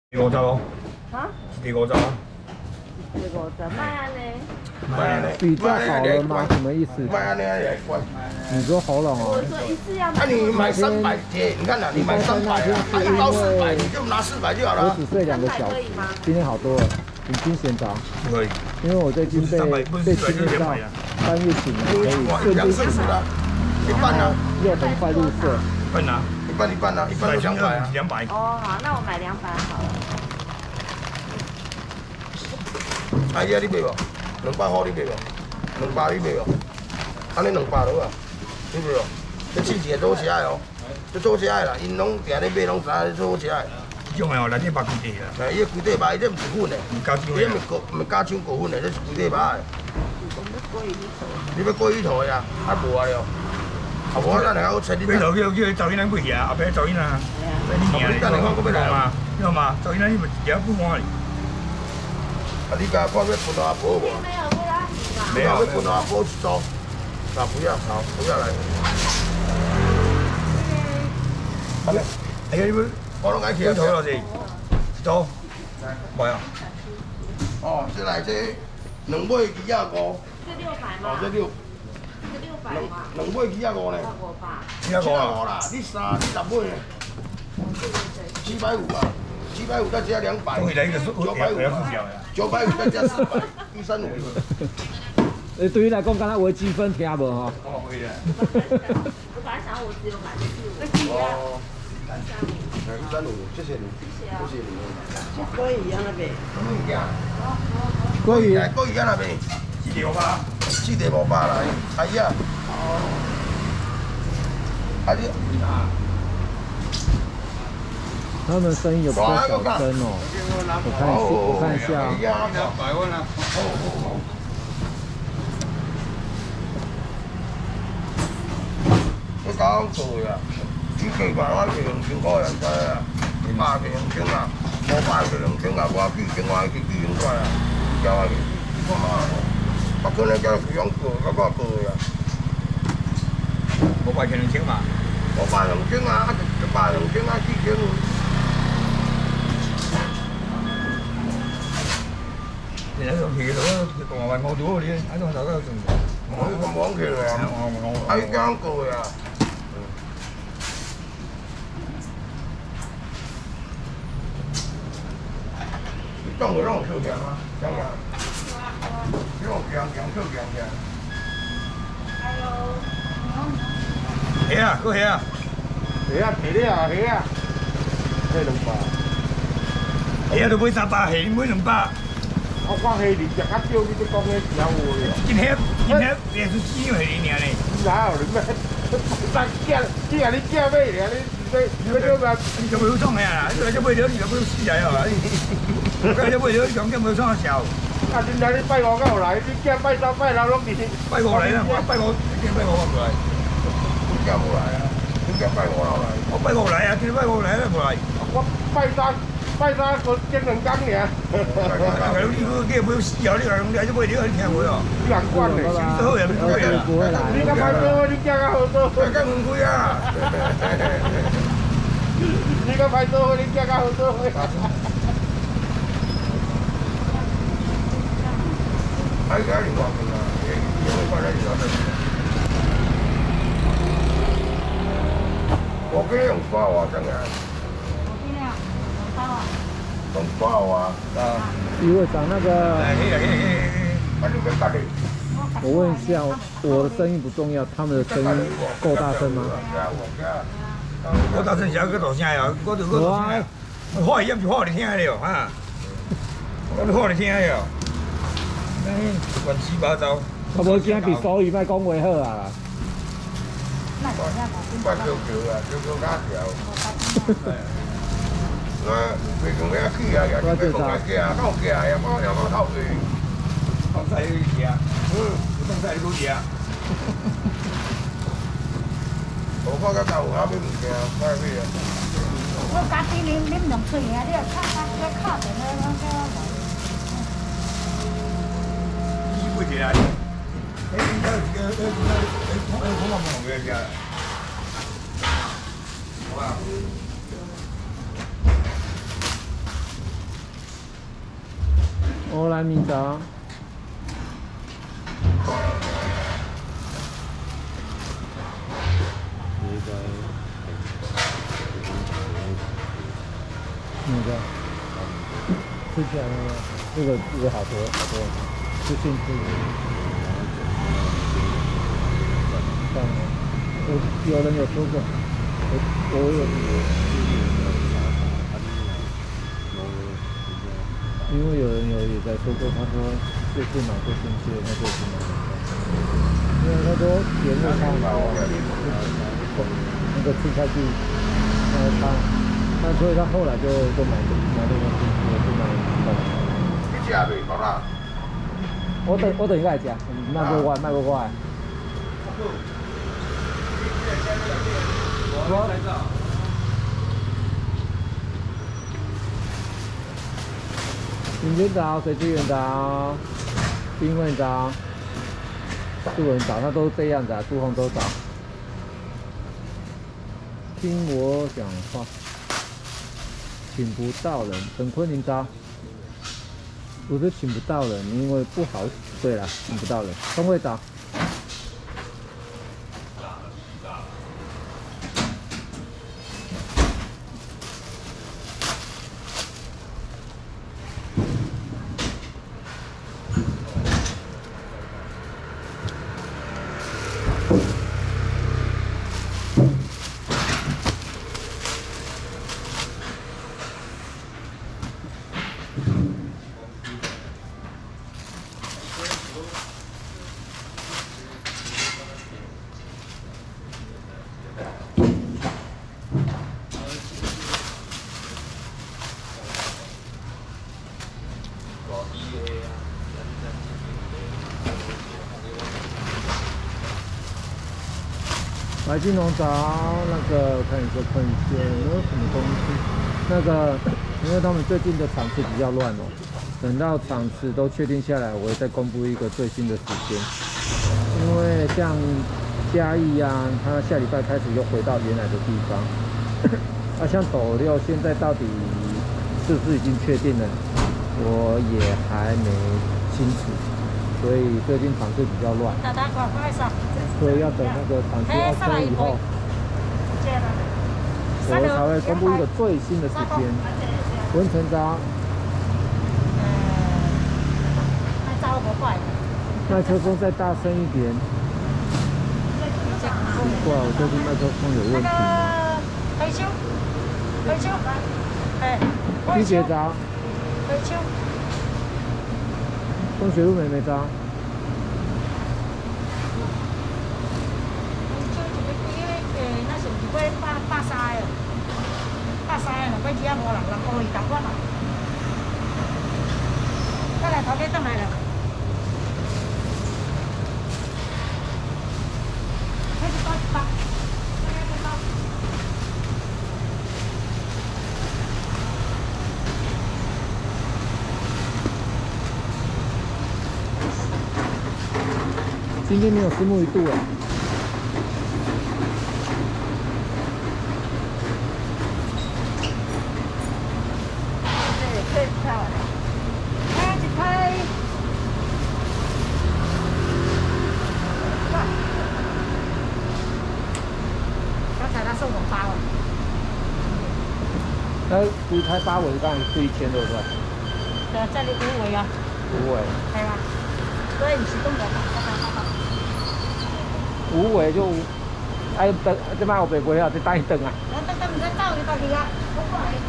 50咯， 啊？ 第50啊。 第50，卖安尼。 比较好了吗？什么意思？ 卖安尼也怪。 你说喉咙哦？ 我说一次要。 那你买300贴，你看呐，你买300啊，他一包400，你就拿400就好了。 我只睡2个小时，今天好多了，很惊险着。 不可以， 因为我最近被训练到3月醒了，可以瞬间醒来， 一半啊， 又很快入睡。 一半啊， 一半啊，一半都200啊。 200。 哦，好，那我买200好了。 阿姨啊，你买无？200块你买无？200你买无？安尼200多啊，你买无？这试一个做起来哦，这做起来啦，因拢定咧买，拢知影做起来。 这种的哦，内底包几块啦。 伊个规底肉，伊这毋是粉的， 唔加酱伊这毋加酱过粉的，这是规底肉的。你要过鱼头呀？啊无啊了，啊无咱来我找你。 回头叫赵英咱买去啊，后壁赵英啊，你娘嘞，嘛，你看嘛，赵英咱你咪只不换哩。 啊，你家看要分阿婆无？ 没有为了你嘛。 没有，要分阿婆一组，那不要，好，不要来。 哎呀，你不， 我拢爱吃。 头了是，一组，没有。 哦，这来这2尾250。 这600嘛。 哦，这600嘛。2尾250呢？250啦，你10尾呢？750啊，750再加200。 东西来一个950 再加400，135。 对于来讲，敢若微积分听无吼？ 哦，会的。 我本来想我只有买4 哦。135，谢谢你，谢谢你。 就可以一样了呗。 可以啊，可以啊那边。 450 来，阿姨啊。哦。阿姨。 他们生意有比较小声哦，我看一下。 200万啊！你讲做呀？你计划我是2000块人仔啊，100是2000啊，500是2000啊，我4000块是4000块啊，交啊去，我妈，我可能叫佢养过，我过呀。 500是2000嘛 ？500 2000啊，100 2000啊，4000。 你那种皮都讲话我多啲，那种大家仲我咁講佢啊，係講過呀。當佢讓出強啊，強啊，讓強出強嘅。 係啊，個係啊， 係啊，係啊，係啊，係200。 係啊，都買300，係買200。 我講係連隻一標你都講嘅時候喎。 今天也是只有係年嘞。 哪有你咩？但你叫咩嚟啊？你叫咩？ 你就冇裝呀？你就買咗你就冇死仔啊！你就買咗講嘅冇裝嘅時候。 啊！點解你拜我嗰度嚟？你叫拜三拜六攏你。 拜我嚟啦！我拜我，你拜我過嚟。 你叫冇嚟啊？你叫拜我嚟？ 我拜我嚟啊！叫拜我嚟啦，冇嚟。 我拜三。 拜三個精靈金嘅， 係咯，呢個幾冇豉油呢個，你係都冇料，你聽會哦。 難關嚟， 少數人唔會啦。 你咁快多，你加加好多， 加唔會啊！ 你咁快多，你加加好多。係㗎，你話㗎啦，你快啲咗啦。我今日用包啊，真係。 很爆啊！ 余会长，那个，我问一下，我的声音不重要，他们的声音够大声吗？ 够大声，声个大声呀！我就个大声呀！好音就好你听了哈，我好你听了，乱七八糟。 我无惊比手语卖讲话好啊！ 我叫啊，叫假条。 佢用咩機啊？又咩公仔機啊？鳩機啊？有冇偷佢？ 東西嗰啲嘢啊，東西嗰啲嘢啊。我講緊舊下邊唔驚，咩咩啊？ 我家己啉2水啊！你又靠定嗰個。 依杯嘢啊！你講乜嘢嘅？好啊。 欧莱米杂。那个吃起来那个好多好多，就进去。有人有说过，我有。因为有人也在说过，他说这次买过新鲜，那这次买。因为他说原味汤那个吃下去，所以他后来就买那个新鲜，就买你吃未饱啦？ 我等一下来吃，卖不快。今天早，水资源早，冰棍早，素人早，他都这样子啊，朱红都早。听我讲话，请不到人。等昆凌早，不是请不到人，因为不好。对了，请不到人。钟会早。白金龙找那个看一下有没有什么东西。那个，因为他们最近的场次比较乱哦，等到场次都确定下来，我会再公布一个最新的时间。因为像嘉义啊，它下礼拜开始又回到原来的地方。像斗六现在到底是不是已经确定了，我也还没清楚。所以最近场次比较乱，所以要等那个场次OK以后，我才会公布一个最新的时间。文成章，麦克风再大声一点。奇怪，我最近麦克风有问题。季节章。风雪路妹章。今天没有虱目鱼肚哎。 刚才他送我8尾。 那独胎8尾刚才是1000对不对？ 对，这里5尾啊。 5尾。 系啊，所以唔是咁多。 5尾就哎等，这摆后白尾啊，再等一等啊。 等唔使走，你到去啊，我过来。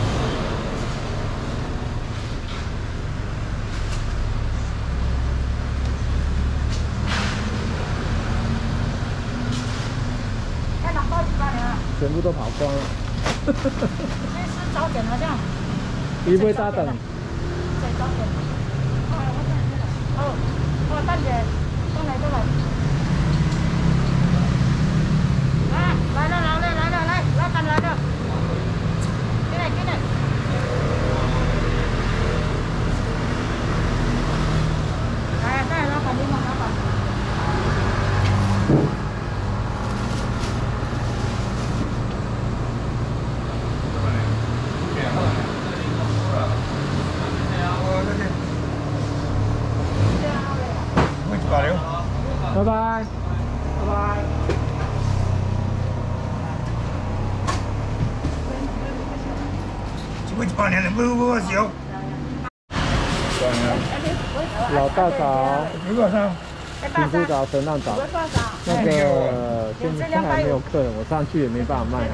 哎，拿包几块了？ 全部都跑光了。 这是早点好像。 你不会搭等？ 在早点。哦，等下，等来。来了，老板来了，进来。来，老板，你忙，老板。 拜拜。 拜拜。 一杯100年，不少。 老大早， 你多少？ 新夫早，神浪早。那个现在还没有客人，我上去也没办法卖。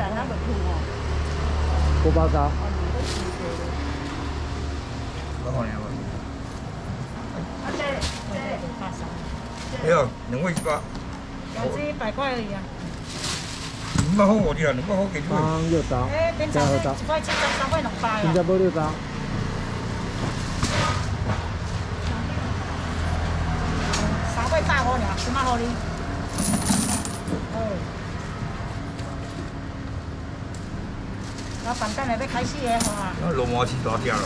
锅包烧。 哎呦，2位100。 两只100块而已啊。 200好我的啊，200好给你。 刚6招， 哎，平常1块7张，3块2包新加坡6招。 3块8块尔，今麦好哩。老板等下要开始的话。 罗马是大条了。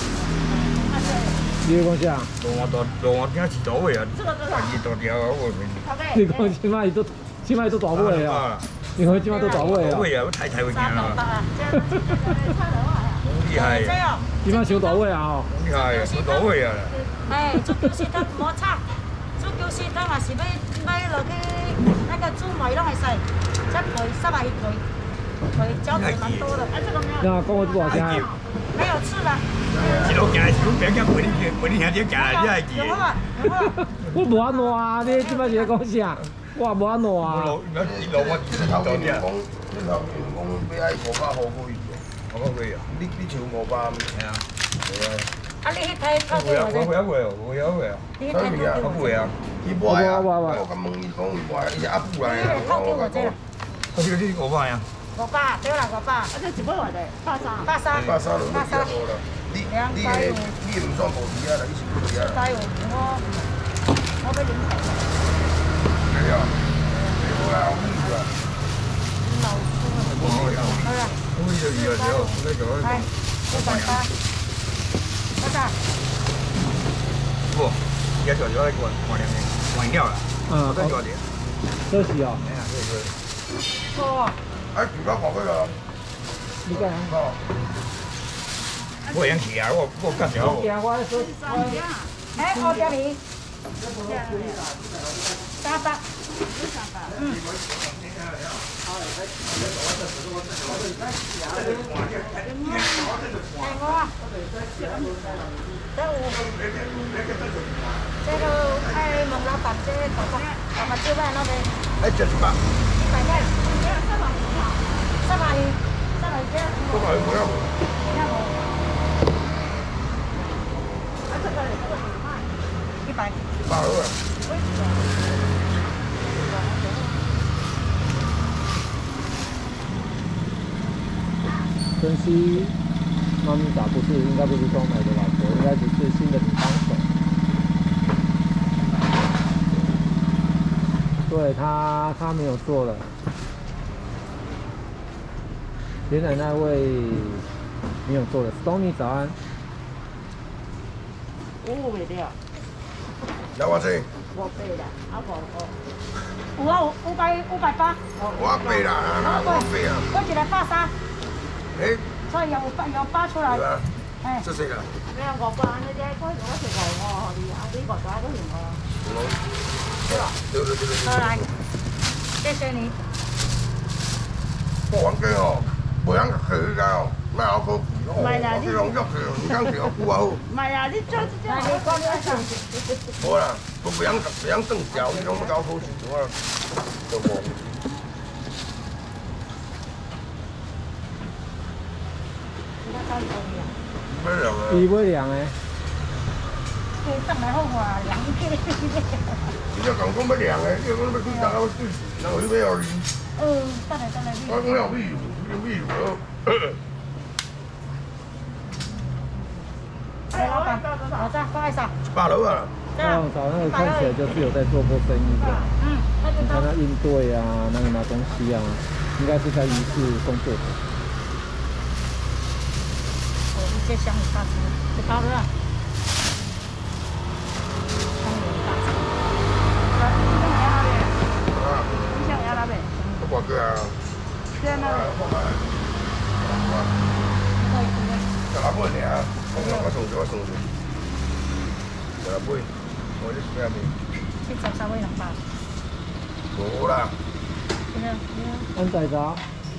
你讲啥？ 罗马真是大尾啊！这个大条啊，我跟你讲，起码都大尾啊！你看起码都大尾啊！ 大尾啊，我太会行了。厉害！ 起码小大尾啊！哦， 厉害，小大尾啊！ 哎，做球丝汤摩擦，做球丝汤也是要落去那个煮糜拢会使，这皮沙白皮，胶质蛮多的。哎，这个没有。 那讲我多少钱？ 没有刺的。 一路行，是不要讲陪你兄弟行，你还记？ 有啊。 我无安怎啊？你即摆是在讲啥？我无安怎啊？ 我这头家员工，要爱500好贵 500贵啊！ 你像500， 系啊， 对啊。 啊，你迄台拍给我我会哦，我会啊， 你迄台拍给我会啊。 伊卖啊，我甲问伊讲伊卖，伊是阿布来啊。 套给我这个。 我这个你500呀 500，对啦500。啊，这一杯偌济？83。83。 83就了。你唔算无鱼啊啦，你是无鱼啊啦。 有，我要啉茶。 係啊，你好啦，我唔住啊。 好啦。 我就鱼啊，就那个。 来，180。多少？ 不，也就要换料了。 嗯， 再多点。 这是哦。 哎呀，对。 哦。 哎，住到旁邊啦。 你干啥？ 我想去啊，我干掉我。 哎，我这里。300。嗯。这个爱问老板这大把酒卖那边。 哎，70塊。 100块。300鱼。 300不要。 100。 100好啊。 珍惜猫咪打不是，应该不是装买的老婆，应该只是新的女帮手。对他没有做了。原来那位没有做了 ，Stony 早安。 我袂了， 有我先。 500啦，啊500。 有啊，580。 我8啦，我8啊。 我一个83。 哎。 所以有8出来。哎。 这谁啦？ 咩500？你只嗰條我食5你啊，你500嗰條我。 对。 好来，谢谢你。 我玩嘅哦，袂晓去噶哦，哪有可比哦？我这种约去，唔讲是我久啊好。 唔係啊，你做即来，你讲你上。 好啦，我袂晓轉調，你種要搞好事，我就忙。咩涼啊？ 伊尾涼誒。 佢上來好話涼嘅。 你就講講要涼嘅，你講要去打到水，然後你要你。 得嚟。 我講要秘魯。 哎，老闆，我知，不好意思啊。 8樓啊。 找那个看起来就是有在做过生意的。你看他应对啊，那个拿东西啊，应该是在鱼市工作的。 一些香米大只，这包了。香米大只。 你想要哪边？ 我掛腳啊！ 在那。 就拿杯嚟啊！我送咗。就拿杯，我啲咩面？ 73位200。 无啦， 安仔咋？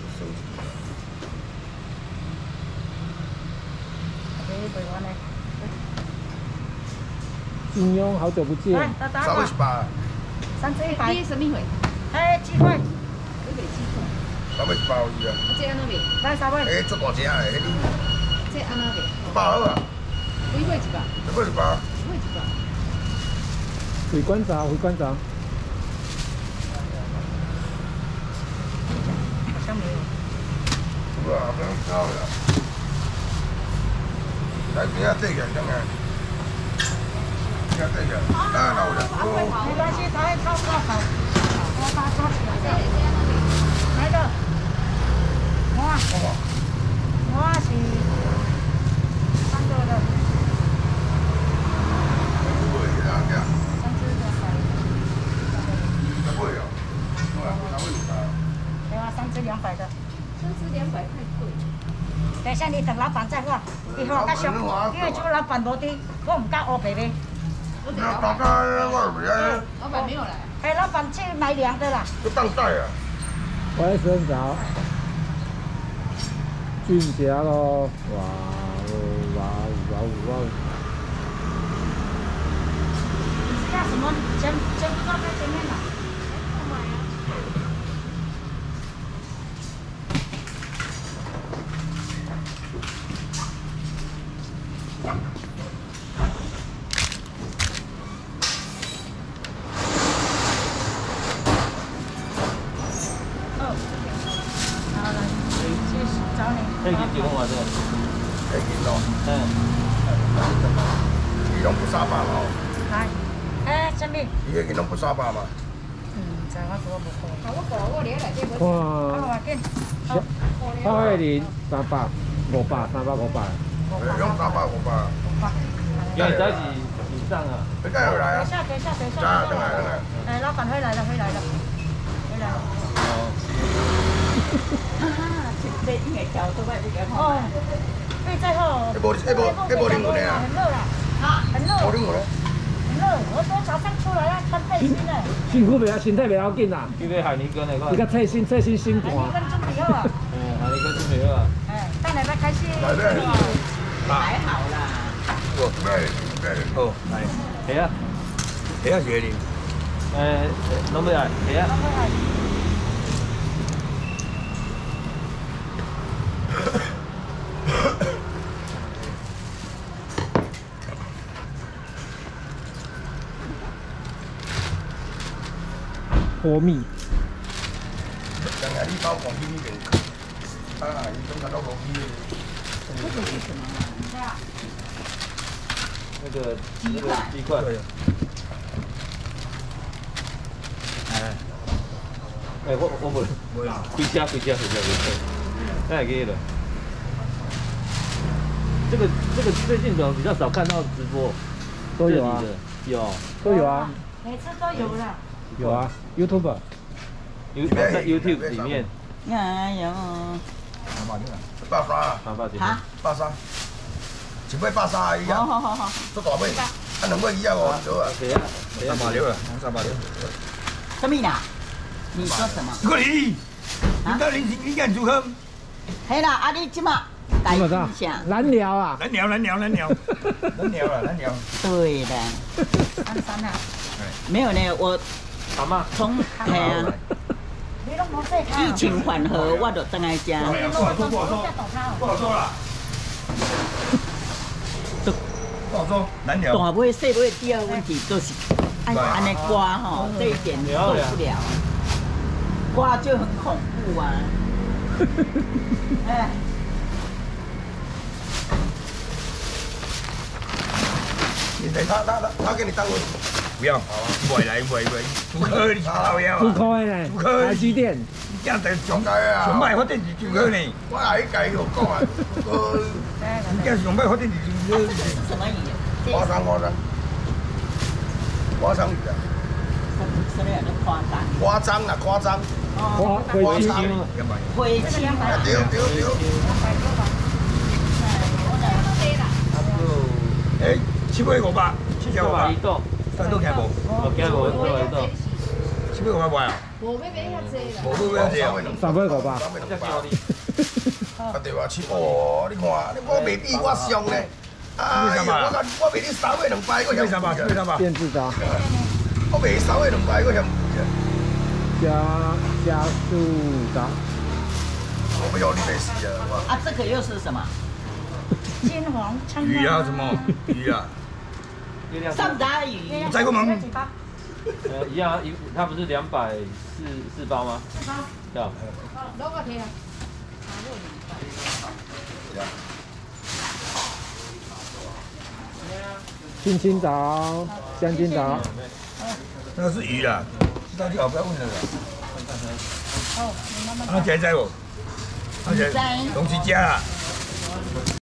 金庸，好久不见。 来，打打吧。 318， 3只100。 你什么会？ 哎，鸡块， 你袂记错， 318有伊啊。 这安怎卖？ 来3位。 诶，足大只诶，迄你这安怎卖？ 100好啊， 几块一百？ 这个100。 几块一百？ 回观察，回观察。 好像没有。 有啊，不用搞啦。来，边仔对个，怎个？边仔对个，啊，那有啦。 没关系，他会靠靠好，我把它抓起来的。哪一个？我是3个的不会啦，这样。 ，3只200。 不会哦。哪会有啊？ 对啊，3只200的。 3只200太贵。 等一下，你等老板再我，以后较俗，因为这个老板无伫，我唔敢乌白的。 那大家我袂晓， 老板没有来。 哎，老板去买凉的啦。 都当带啊。 喂，先早。俊杰咯，哇哦哇哦哇哦哇哦！ 你是要什么？全部都在前面了。 可以几公啊？这个？ 可以咯。 嗯。 伊拢不300咯。 来，哎，什么？ 伊个拢不300嘛。 在我做无好。 啊，我报我了来这看， 我紧。 花月林300、500、300、500。 用300、500。 因为在一起以上啊。 你该有来啊。 等一下。 等来。 哎，老板回来了。 这应该调都卖不给哦，对，最后。 无灵魂的啊。 很热啦。啊，很热。 无灵魂的。 很热，我昨天早上出来要穿背心呢。 辛苦袂要，身体袂要紧啦。 这个海尼根的， 你个侧身心海寒。 尼根准备好啊。 海尼根准备好啊。 哎，等下要开始。 还好啦。 好，来。 系啊， 系啊，是哩。 拢要来，系啊。 活蜜。 等下你包黄金那边，啊，你总看到黄金。 这个是什么？ 那个鸡块。我无，回家，那也可以了。这个最近怎么比较少看到直播？ 都有啊，都有啊， 每次都有了。 有啊 ，YouTube。 在 YouTube 里面。 哎呦。 130啊。130。一尾130而已啊。 好。 做大尾，啊2尾以下哦，对啊。 谁啊 360啊，360。 什么啦？你说什么？ 你你敢如何？ 嘿啦，啊你即马改一下。 蓝鸟啊。 难聊。 对的。 33啊。 没有呢，我阿妈从嘿啊。 你拢无细看。 疫情缓和，我就回来吃。 不好说啦。不好说，难聊。 大尾细尾第二问题就是安尼刮吼，这一点受不了。刮就很恐怖啊。哎。 他给你当。 不要，袂来，主科你老妖啊！ 主科的呢？台积电。 你这样子上摆发展是主科呢？ 我还改有讲啊， 你这上摆发展是主科。 这是什么鱼？ 花生鱼啊。 什么样的夸张？ 夸张。 花青。 灰青。 对。 哎，7尾500，7条500。 一斗。 都听无。 我惊无，我一斗。 7 700块啊？ 无要买遐济啦。 无要遐济啊？ 350吧。 啊对吧？哦，你看，我袂比我上呢。哎呀，我袂你3尾2摆，我 700三百，700三百。 电子的。 我袂3尾2摆，我嫌加速的。 我要你袂死啊！ 啊，这个又是什么？ 金黄葱鱼啊什么鱼啊？ 上达鱼。 再给我们。 一样啊，它不是248吗？对啊。 攞個睇下。 青青岛，香金岛。 那个是鱼啦，知道就好，不要问了啦。哦，那姐在不？那姐东西加啦。